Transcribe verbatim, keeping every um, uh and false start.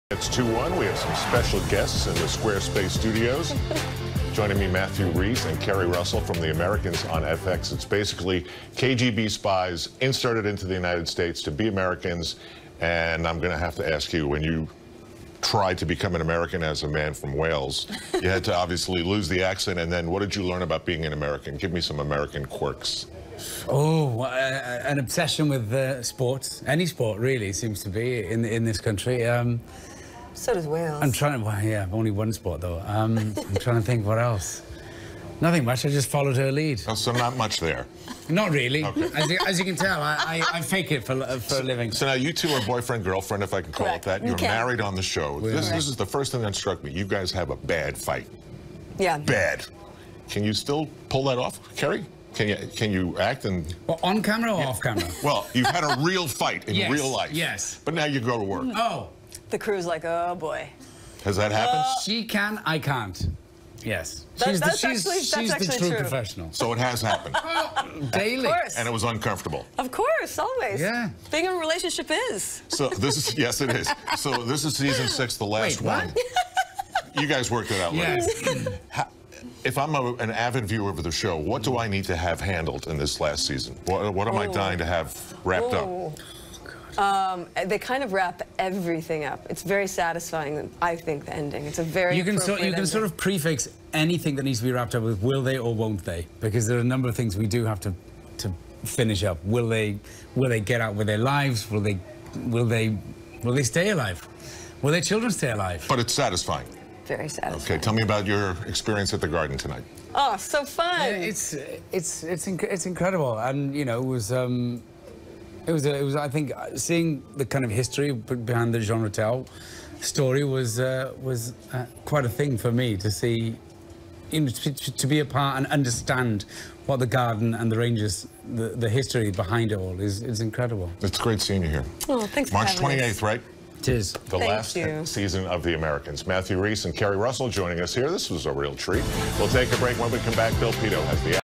It's two one. We have some special guests in the Squarespace studios. Joining me, Matthew Rhys and Keri Russell from The Americans on F X. It's basically K G B spies inserted into the United States to be Americans. And I'm going to have to ask you, when you tried to become an American as a man from Wales, you had to obviously lose the accent. And then what did you learn about being an American? Give me some American quirks. Oh, uh, an obsession with uh, sports. Any sport, really, seems to be in in this country. Um, So does Wales. I'm trying to, well, yeah, only one sport, though. Um, I'm trying to think what else. Nothing much. I just followed her lead. Oh, so not much there. Not really. Okay. As, you, as you can tell, I, I, I fake it for, for so, a living. So now you two are boyfriend, girlfriend, if I can call Correct. it that. You're Okay. married on the show. This, are. this is the first thing that struck me. You guys have a bad fight. Yeah. Bad. Can you still pull that off, Keri? Can you can you act and... Well, on camera or yeah. off camera? Well, you've had a real fight in yes, real life. Yes. But now you go to work. Oh. The crew's like, oh, boy. Has that happened? Uh, she can, I can't. Yes. That, she's that's the, she's, actually, she's that's the actually true true. professional. So it has happened. Daily. Of course. And it was uncomfortable. Of course, always. Yeah. Being in a relationship is. So this is, yes, it is. So this is season six, the last Wait, what? one. You guys worked it out later. Yes. How, if I'm a, an avid viewer of the show, what do I need to have handled in this last season? What, what am I Oh. dying to have wrapped Oh. up? Um, they kind of wrap everything up. It's very satisfying, I think, the ending. It's a very You can, so, you can ending. sort of prefix anything that needs to be wrapped up with will they or won't they, because there are a number of things we do have to to finish up. Will they will they get out with their lives? Will they will they will they stay alive? Will their children stay alive? But it's satisfying. Very satisfying. Okay, tell me about your experience at the Garden tonight. Oh, so fun. Yeah, it's it's it's inc it's incredible, and you know it was um it was a, it was I think seeing the kind of history behind the Jean Rattel story was uh, was uh, quite a thing for me to see, you know, to, to be a part and understand what the Garden and the Rangers, the, the history behind it all is is incredible. It's great seeing you here. Oh, thanks for March having twenty-eighth, us. right? It is. The Thank last you. season of The Americans. Matthew Rhys and Keri Russell joining us here. This was a real treat. We'll take a break. When we come back, Bill Pito has the